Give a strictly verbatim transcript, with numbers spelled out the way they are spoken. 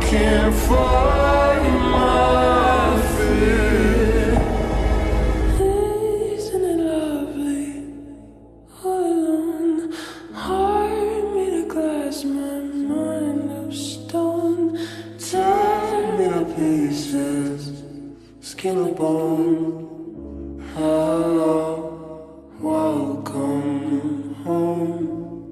can't fight my fear. Isn't it lovely? All alone, heart made of glass, my mind of stone. Turn me to pieces, skin and bone. How